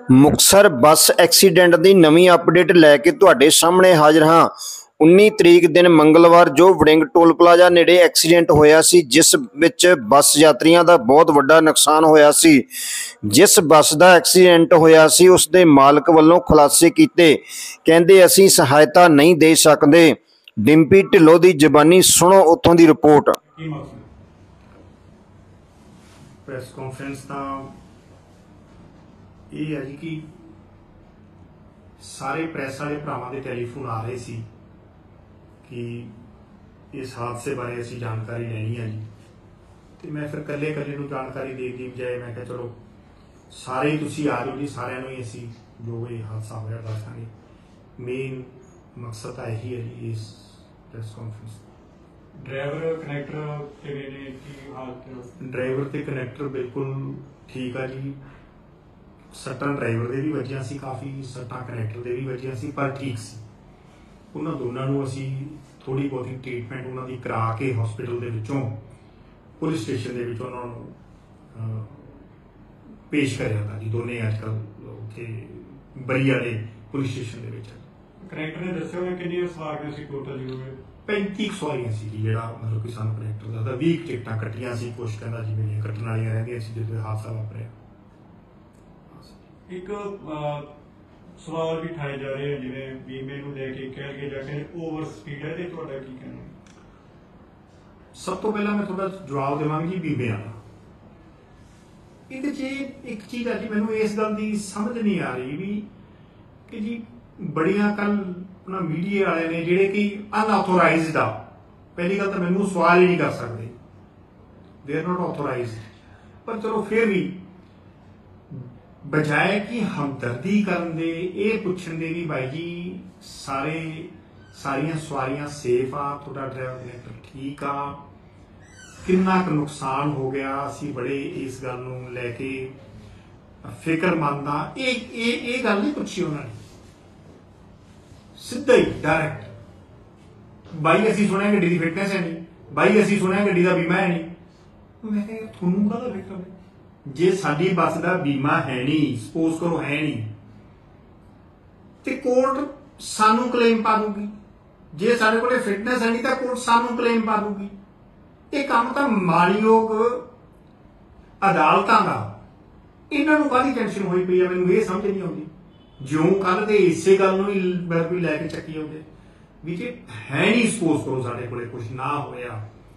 ਮੁਕਤਸਰ ਬੱਸ accident ਦੀ ਨਵੀਂ update ਲੈ ਕੇ ਤੁਹਾਡੇ ਸਾਹਮਣੇ ਹਾਜ਼ਰ ਹਾਂ। 19 ਤਰੀਕ ਦਿਨ ਮੰਗਲਵਾਰ ਜੋ ਵੜਿੰਗ ਟੋਲ ਪਲਾਜ਼ਾ ਨੇੜੇ ਐਕਸੀਡੈਂਟ ਹੋਇਆ ਸੀ, ਜਿਸ ਵਿੱਚ ਬੱਸ ਯਾਤਰੀਆਂ ਦਾ ਬਹੁਤ ਵੱਡਾ ਨੁਕਸਾਨ ਹੋਇਆ ਸੀ। ਜਿਸ ਬੱਸ ਦਾ ਐਕਸੀਡੈਂਟ ਹੋਇਆ ਸੀ ਉਸ ਦੇ ਮਾਲਕ ਵੱਲੋਂ ਖੁਲਾਸੇ ਕੀਤੇ, ਕਹਿੰਦੇ ਅਸੀਂ ਸਹਾਇਤਾ नहीं दे सकते। डिंपी ढिल्लों की ਜ਼ਬਾਨੀ सुनो उत्थों की रिपोर्ट। ਪ੍ਰੈਸ ਕਾਨਫਰੰਸ ਤਾਂ ਇਹ ਹੈ ਜੀ ਕਿ ਸਾਰੇ ਪ੍ਰੈਸ ਵਾਲੇ ਭਰਾਵਾਂ ਦੇ ਟੈਲੀਫੋਨ ਆ ਰਹੇ ਸੀ ਕਿ ਇਸ ਹਾਦਸੇ ਬਾਰੇ ਅਸੀਂ ਜਾਣਕਾਰੀ ਲੈਣੀ ਹੈ ਜੀ। ਤੇ ਮੈਂ ਫਿਰ ਕੱਲੇ ਨੂੰ ਜਾਣਕਾਰੀ ਦੇਣ ਦੀ ਬਜਾਏ ਮੈਂ ਕਿਹਾ ਚਲੋ ਸਾਰੇ ਤੁਸੀਂ ਆ ਜਾਓ ਜੀ, ਸਾਰਿਆਂ ਨੂੰ ਹੀ ਅਸੀਂ ਜੋ ਇਹ ਹਾਦਸਾ ਹੋਇਆ ਦੱਸਾਂਗੇ। ਮੇਨ ਮਕਸਦ ਤਾਂ ਇਹੀ ਹੈ ਜੀ ਇਸ ਪ੍ਰੈਸ ਕਾਨਫਰੰਸ। ड्राइवर कनैक्टर किवें ने की हालत? ड्राइवर ते कनैक्टर बिल्कुल ठीक है जी। सट्टां ड्राइवर दे भी वजियां सी, काफ़ी सट्टां कनैक्टर दे भी वजियां सी, पर ठीक सी। उन्हां दोनां नूं असीं थोड़ी बहुती ट्रीटमेंट उन्हां दी करा के हॉस्पिटल दे विचों पुलिस स्टेशन दे विचों उन्हां नूं पेश करिया था जी। दोने अजकल उत्थे बरी वाले पुलिस स्टेशन दे विच। कनैक्टर ने दस्सिया होया किन्नियां सवारियां सी टोटल जी? 35 सवारियां सी जी। जिहड़ा मतलब कि सानूं कनैक्टर दसदा 20 टिकटां कट्टियां सी, कुछ कहंदा जी मेरियां कट्टण वालियां रहिंदियां सी जदों हादसा वापरिया। एक सवाल भी उठाए जा रहे हैं जिवें बीमे नूं लैके कह के जाके ओवर स्पीड है, ते तुहाडा की कहना? सब तो पहला मैं थोड़ा जवाब देवांगा जी बीमे वाला। ਇਹਦੇ 'ਚ ਇੱਕ ਚੀਜ਼ ਆ ਜੀ, ਮੈਨੂੰ ਇਸ ਗੱਲ ਦੀ ਸਮਝ ਨਹੀਂ ਆ ਰਹੀ ਵੀ ਕਿ ਜੀ ਬੜੀਆਂ ਕੱਲ अपना मीडिया वाले ने जिहड़े कि अनऑथोराइज्ड आ। पहली गल तो मैनूं सवाल ही नहीं कर सकते, दे आर नॉट ऑथोराइज्ड। पर चलो फिर भी बजाय कि हमदर्दी करन दे ये पुछण दे भी भाई जी सारियां सवारियां सेफ आ, तुहाडा ड्राइवर कनैक्टर ठीक आ, किन्ना क नुकसान हो गया, असीं बड़े इस गल नूं लैके फिक्रमंद आ। ये गल नहीं पुछी उन्होंने, सीधा ही डायरैक्ट बाई असीं सुनिया गड्डी दी फिटनेस है नहीं, बाई असीं सुनिया गड्डी दा बीमा है नहीं। मैं कहा तुहानूं काहदा फिक्र है? जे साडी बस दा बीमा है नहीं, सपोज करो है नहीं, ते कोर्ट सानूं क्लेम पा दूगी। जे साडे कोले फिटनेस है नहीं तो कोर्ट सानूं क्लेम पा दूगी। ये काम तां माणयोग अदालतां दा, इन्हां नूं काहदी टेंशन होई पई है, मैनूं ये समझ नहीं आउंदी। ज्यों कल तो इसे गल ही भी लैके चक्की आते भी जे है नहीं, सपोज करो साढ़े को कुछ ना होया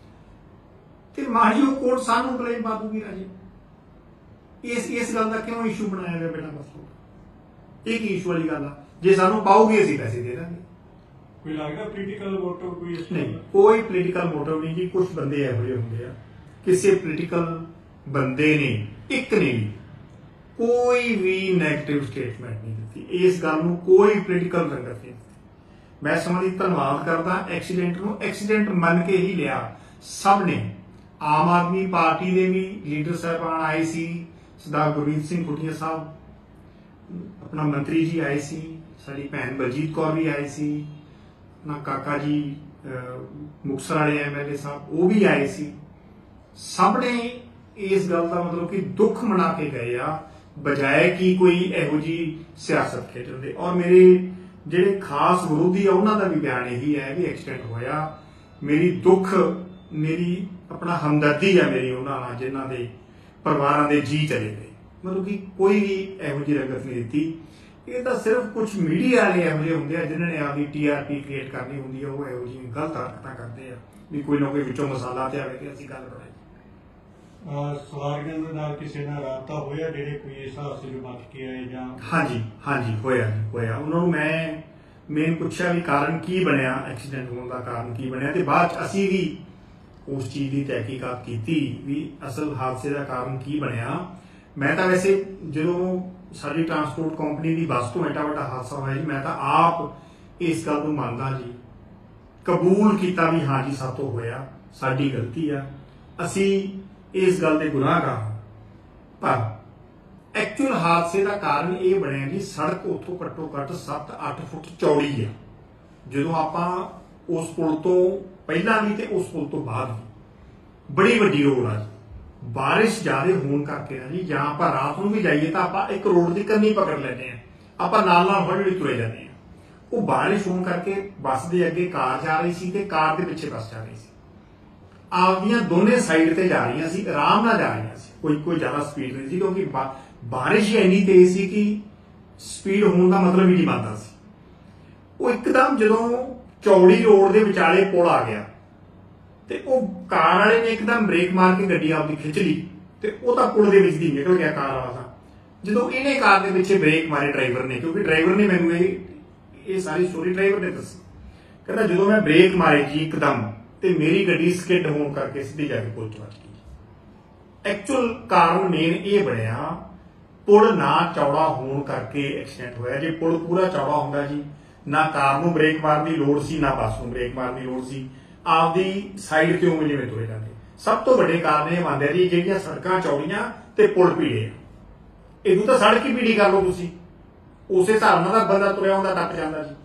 तो माड़ियो कोर्ट सानू क्लेम पा दूगी राजे। इस गल का क्यों इशू बनाया गया बेटा? बस एक इशू वाली गल आ, जे सानू पाऊगी असीं पैसे दे देंगे। कोई लगदा पोलीटिकल मोटिव कोई नहीं, कोई पोलीटिकल मोटिव नहीं जी। कुछ बंदे इहो जिहे हुंदे आ, किसी पोलीटिकल बंदे ने एक ने भी कोई भी नैगेटिव स्टेटमेंट नहीं दी, इस गल नूं कोई पोलीटिकल रंगत नहीं दी। मैं समां दी धन्नवाद करदा। एक्सीडेंट नूं एक्सीडेंट मन के ही लिया सब ने। आम आदमी पार्टी के भी लीडर साहबान आए सी, सरदार गुरमीत सिंह कुटिया साहब, अपना मंत्री जी आए सी, साडी भैन बलजीत कौर भी आए सी, अपना काका जी मुक्तसर वाले MLA साहब वो भी आए सी। सब ने इस गल का मतलब कि दुख मना के गए आ, बजाय कि कोई इहो जी सियासत खेडण दे। और मेरे जिहड़े खास विरोधी आ उन्हां दा भी बयान यही है भी एक्सीडेंट होया, मेरी दुख मेरी अपना हमदर्दी है मेरी उन्हां नाल जिन्हां दे परिवारां दे जी चले गए। मतलब कि कोई भी इहो जी रंगत नहीं दी। ये तो सिर्फ कुछ मीडिया वाले इहो जिहे हुंदे आ जिन्हां ने आपकी TRP क्रिएट करनी हुंदी है, वो इहो जी गलत हरकतां करदे आ भी कोई ना कोई विचों मसाला ते आवे ते असीं गल बनाई। सवारियां दे नाल किसी नाल राबता होया जेहड़े कोई इस हादसे चों बच के आए जां? हाँ जी होया जी होया। उन्होंने मैं पूछा भी कारण की बनया, एक्सीडेंट होने का कारण की बनया, तो बाद असी भी उस चीज़ की तहकीकात की भी असल हादसे का कारण की बनया। मैं तो वैसे जो साडी ट्रांसपोर्ट कंपनी की बस तो एडा वड्डा हादसा होया जी, मैं तो आप इस गल को मानदा जी, कबूल किया भी हाँ जी सातों होया, साडी गलती आ, असी इस गल के गुनाहगार। पर एक्चुअल हादसे का कारण ये बनया जी, सड़क उतों घट्टो घट्ट 7-8 फुट चौड़ी है। जो आप उस पुल तो पहला भी तो उस पुल तो बाद भी बड़ी वड्डी रोड आ जी, ਬਾਰਿਸ਼ ਜ਼ਿਆਦਾ ਹੋਣ ਕਰਕੇ ਨਾ ਜੀ, ਜਾਂ ਆਪਾਂ ਰਾਤ ਨੂੰ ਵੀ ਜਾਈਏ ਤਾਂ ਆਪਾਂ ਇੱਕ ਰੋਡ ਦੀ ਕੰਨੀ ਪਕੜ ਲੈਂਦੇ ਆ, ਆਪਾਂ ਨਾਲ ਨਾਲ ਹੌਲੀ ਹੌਲੀ ਤੁਰੇ ਜਾਂਦੇ ਆ। ਉਹ ਬਾਰਿਸ਼ ਹੋਣ ਕਰਕੇ ਬੱਸ ਦੇ ਅੱਗੇ ਕਾਰ ਜਾ ਰਹੀ ਸੀ ਤੇ ਕਾਰ ਦੇ ਪਿੱਛੇ ਬੱਸ ਜਾ ਰਹੀ ਸੀ, ਆਪਦੀਆਂ ਦੋਨੇ ਸਾਈਡ ਤੇ ਜਾ ਰਹੀਆਂ ਸੀ, ਆਰਾਮ ਨਾਲ ਜਾ ਰਹੀਆਂ ਸੀ, ਕੋਈ ਜ਼ਿਆਦਾ ਸਪੀਡ ਨਹੀਂ ਸੀ, ਕਿਉਂਕਿ ਬਾਰਿਸ਼ ਹੀ ਇੰਨੀ ਤੇਜ਼ ਸੀ ਕਿ ਸਪੀਡ ਹੋਣ ਦਾ ਮਤਲਬ ਹੀ ਨਹੀਂ ਬਣਦਾ ਸੀ। ਉਹ ਇੱਕਦਮ ਜਦੋਂ ਚੌੜੀ ਰੋਡ ਦੇ ਵਿਚਾਲੇ ਪੁਲ ਆ ਗਿਆ ਤੇ ਉਹ ਕਾਰ ਵਾਲੇ ਨੇ ਇੱਕਦਮ ਬ੍ਰੇਕ ਮਾਰ ਕੇ ਗੱਡੀ ਆਪਦੀ ਖਿੱਚ ਲਈ ਤੇ ਉਹ ਤਾਂ ਪੁਲ ਦੇ ਵਿੱਚ ਦੀ ਨਿਕਲ ਗਿਆ ਕਾਰ ਵਾਲਾ। ਤਾਂ ਜਦੋਂ ਇਹਨੇ ਕਾਰ ਦੇ ਪਿੱਛੇ ਬ੍ਰੇਕ ਮਾਰੇ ਡਰਾਈਵਰ ਨੇ, ਕਿਉਂਕਿ ਡਰਾਈਵਰ ਨੇ ਮੈਨੂੰ ਇਹ ਸਾਰੀ ਸਟੋਰੀ ਡਰਾਈਵਰ ਨੇ ਦੱਸੀ, ਕਹਿੰਦਾ ਜਦੋਂ ਮੈਂ ਬ੍ਰੇਕ ਮਾਰੇ ਜੀ ਇੱਕਦਮ ਤੇ ਮੇਰੀ ਗੱਡੀ ਸਕਿਡ ਹੋਣ ਕਰਕੇ ਸਿੱਧੀ ਜਾ ਕੇ ਪੁਲ 'ਚ ਵੱਜ ਗਈ। ਐਕਚੁਅਲ ਕਾਰਨ ਮੇਨ ਇਹ ਬਣਿਆ, ਪੁਲ ਨਾ ਚੌੜਾ ਹੋਣ ਕਰਕੇ ਐਕਸੀਡੈਂਟ ਹੋਇਆ। ਜੇ ਪੁਲ ਪੂਰਾ ਚੌੜਾ ਹੁੰਦਾ ਜੀ, ਨਾ ਕਾਰ ਨੂੰ ਬ੍ਰੇਕ ਮਾਰਨ ਦੀ ਲੋੜ ਸੀ, ਨਾ ਬੱਸ ਨੂੰ ਬ੍ਰੇਕ ਮਾਰਨ ਦੀ ਲੋੜ ਸੀ, ਆਪਦੀ ਸਾਈਡ ਤੇ ਉਵੇਂ ਜਿਵੇਂ ਤੁਰੇ ਜਾਂਦੇ। ਸਭ ਤੋਂ ਵੱਡੇ ਕਾਰਨ ਇਹ ਬਣਦੇ ਜੀ, ਜਿਹੜੀਆਂ ਸੜਕਾਂ ਚੌੜੀਆਂ ਤੇ ਪੁਲ ਭੀੜੇ ਆ। ਇਹਨੂੰ ਤਾਂ ਸੜਕ ਹੀ ਭੀੜੀ ਕਰ ਲਓ ਤੁਸੀਂ, ਉਸੇ ਹਿਸਾਬ ਨਾਲ ਤਾਂ ਬੰਦਾ ਤੁਰਿਆ ਹੁੰਦਾ ਟੱਪ ਜਾਂਦਾ ਜੀ।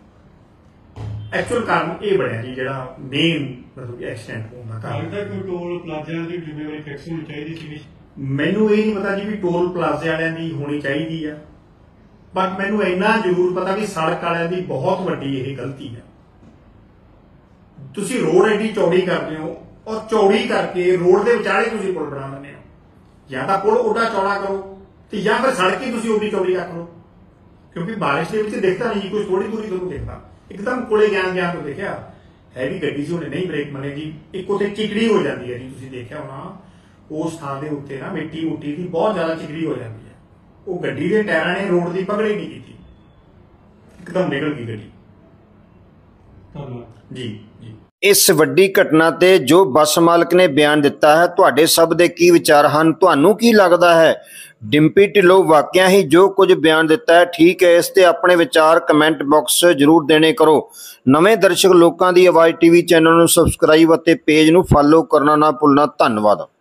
ਐਕਚੁਅਲ ਕਾਰਨ ਇਹ ਬਣਿਆ ਜੀ, ਜਿਹੜਾ ਮੇਨ ਮਤਲਬ ਕਿ ਐਕਸੀਡੈਂਟ ਹੋਣ ਦਾ ਕਾਰਨ। ਲੱਗਦਾ ਕੋਈ ਟੋਲ ਪਲਾਜ਼ਿਆਂ ਦੀ ਜ਼ਿੰਮੇਵਾਰੀ ਫਿਕਸ ਹੋਣੀ ਚਾਹੀਦੀ ਸੀ। ਮੈਨੂੰ ਇਹ ਨਹੀਂ ਪਤਾ ਜੀ ਵੀ ਟੋਲ ਪਲਾਜ਼ੇ ਵਾਲਿਆਂ ਦੀ ਹੋਣੀ ਚਾਹੀਦੀ ਆ, ਬਟ ਮੈਨੂੰ ਇੰਨਾ ਜ਼ਰੂਰ ਪਤਾ ਵੀ ਸੜਕ ਵਾਲਿਆਂ ਦੀ ਬਹੁਤ ਵੱਡੀ ਇਹ ਗਲਤੀ ਹੈ। ਤੁਸੀਂ ਰੋਡ ਐਡੀ ਚੌੜੀ ਕਰਦੇ ਹੋ ਔਰ ਚੌੜੀ ਕਰਕੇ ਰੋਡ ਦੇ ਵਿਚਾਲੇ ਤੁਸੀਂ ਪੁਲ ਬਣਾ ਲੈਂਦੇ ਹੋ। ਜਾਂ ਤਾਂ ਪੁਲ ਓਡਾ ਚੌੜਾ ਕਰੋ ਤੇ ਜਾਂ ਫਿਰ ਸੜਕ ਹੀ ਤੁਸੀਂ ਓਡੀ ਚੌੜੀ ਰੱਖ ਲਓ, ਕਿਉਂਕਿ ਬਾਰਿਸ਼ ਦੇ ਵਿੱਚ ਦਿਖਦਾ ਨਹੀਂ ਜੀ, ਕੋਈ ਥੋੜੀ ਦੂਰੀ ਤੁਹਾਨੂੰ ਦਿਖਦਾ। ਇੱਕਦਮ ਕੋਲੇ ਗਿਆ ਤੋਂ ਦੇਖਿਆ ਹੈਵੀ ਗੱਡੀ ਸੀ, ਉਹਨੇ ਨਹੀਂ ਬ੍ਰੇਕ ਮਾਰੇ ਜੀ, ਇੱਕ ਉੱਥੇ ਚਿਕੜੀ ਹੋ ਜਾਂਦੀ ਹੈ ਜੀ, ਤੁਸੀਂ ਦੇਖਿਆ ਹੋਣਾ ਉਸ ਥਾਂ ਦੇ ਉੱਤੇ ਨਾ ਮਿੱਟੀ ਮੁੱਟੀ ਦੀ ਬਹੁਤ ਜ਼ਿਆਦਾ ਚਿਕੜੀ ਹੋ ਜਾਂਦੀ ਹੈ। ਉਹ ਗੱਡੀ ਦੇ ਟਾਇਰਾਂ ਨੇ ਰੋਡ ਦੀ ਪਕੜ ਹੀ ਨਹੀਂ ਕੀਤੀ, ਇੱਕਦਮ ਨਿਕਲ ਗਈ ਗੱਡੀ। ਧੰਨਵਾਦ ਜੀ ਜੀ। ਇਸ ਵੱਡੀ ਘਟਨਾ ਤੇ ਜੋ ਬੱਸ ਮਾਲਕ ਨੇ ਬਿਆਨ ਦਿੱਤਾ ਹੈ, ਤੁਹਾਡੇ ਸਭ ਦੇ ਕੀ ਵਿਚਾਰ ਹਨ? ਤੁਹਾਨੂੰ ਕੀ ਲੱਗਦਾ ਹੈ ਡਿੰਪੀ ਢਿੱਲੋਂ ਵਾਕਿਆ ਹੀ ਜੋ ਕੁਝ ਬਿਆਨ ਦਿੱਤਾ ਹੈ ਠੀਕ ਹੈ? ਇਸ ਤੇ ਆਪਣੇ ਵਿਚਾਰ ਕਮੈਂਟ ਬਾਕਸ ਜ਼ਰੂਰ ਦੇਣੇ ਕਰੋ। ਨਵੇਂ ਦਰਸ਼ਕ ਲੋਕਾਂ ਦੀ ਆਵਾਜ਼ ਟੀਵੀ ਚੈਨਲ ਨੂੰ ਸਬਸਕ੍ਰਾਈਬ ਅਤੇ ਪੇਜ ਨੂੰ ਫਾਲੋ ਕਰਨਾ ਨਾ ਭੁੱਲਣਾ। ਧੰਨਵਾਦ।